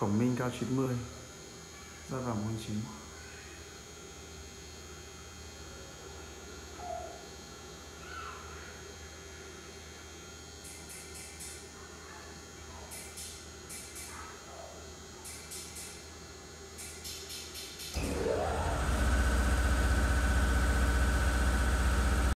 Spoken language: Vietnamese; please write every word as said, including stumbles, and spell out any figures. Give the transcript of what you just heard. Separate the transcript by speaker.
Speaker 1: Cổng Minh cao chín mươi, ra vào môn chín.